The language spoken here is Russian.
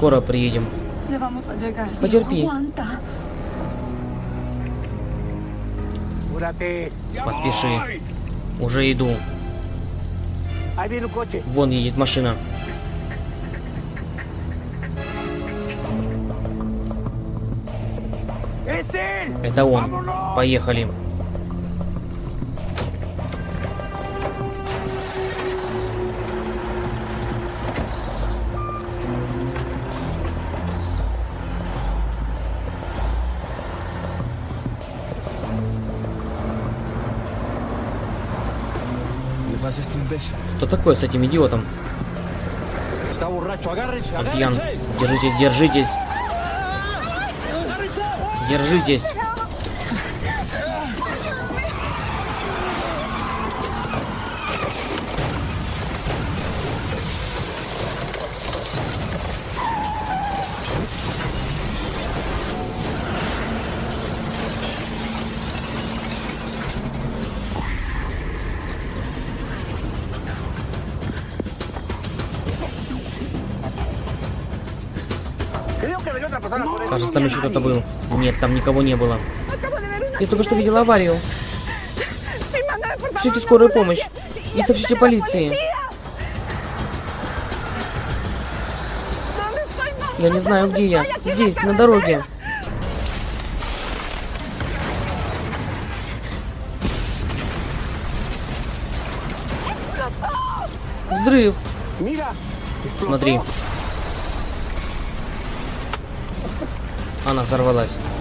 скоро приедем. Потерпи. Поспеши. Уже иду. Вон едет машина. Это он. Поехали. Что такое с этим идиотом? Он пьян. Держитесь, держитесь. Держитесь. Кажется, там еще кто-то был. Нет, там никого не было. Я только что видела аварию. Пришлите скорую помощь и сообщите полиции. Я не знаю, где я. Здесь, на дороге. Взрыв. Смотри. Она взорвалась.